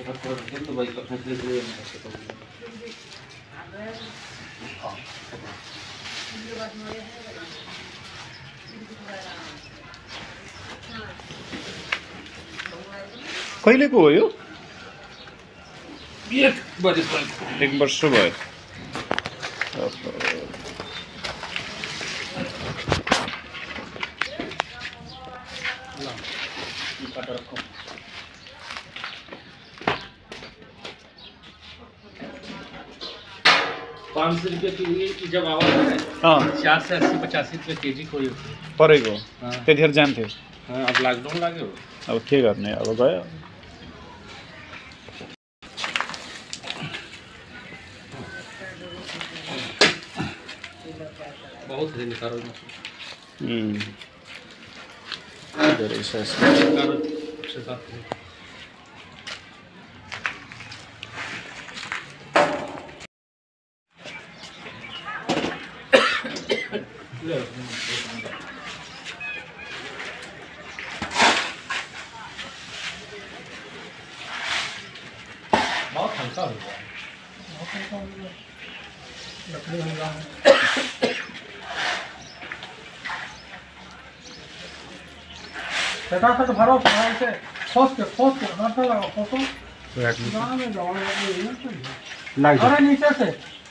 तो भाई का फैसले के लिए कहिलेको हो यो? एक वर्ष भयो। ₹500 जब आवाज है 50 से 80 85 रुपये केजी कोही परेको त्यतिखेर जान्थ्यो। अब लकडाउन लाग्यो अब के गर्ने, अब गयो। बहुत है निकालो धेरै छ बहुत हल्का हो गया लकड़ी हल्का है। फटाफट भरो से खोद के हाथ लगाओ फोटो लग नीचे से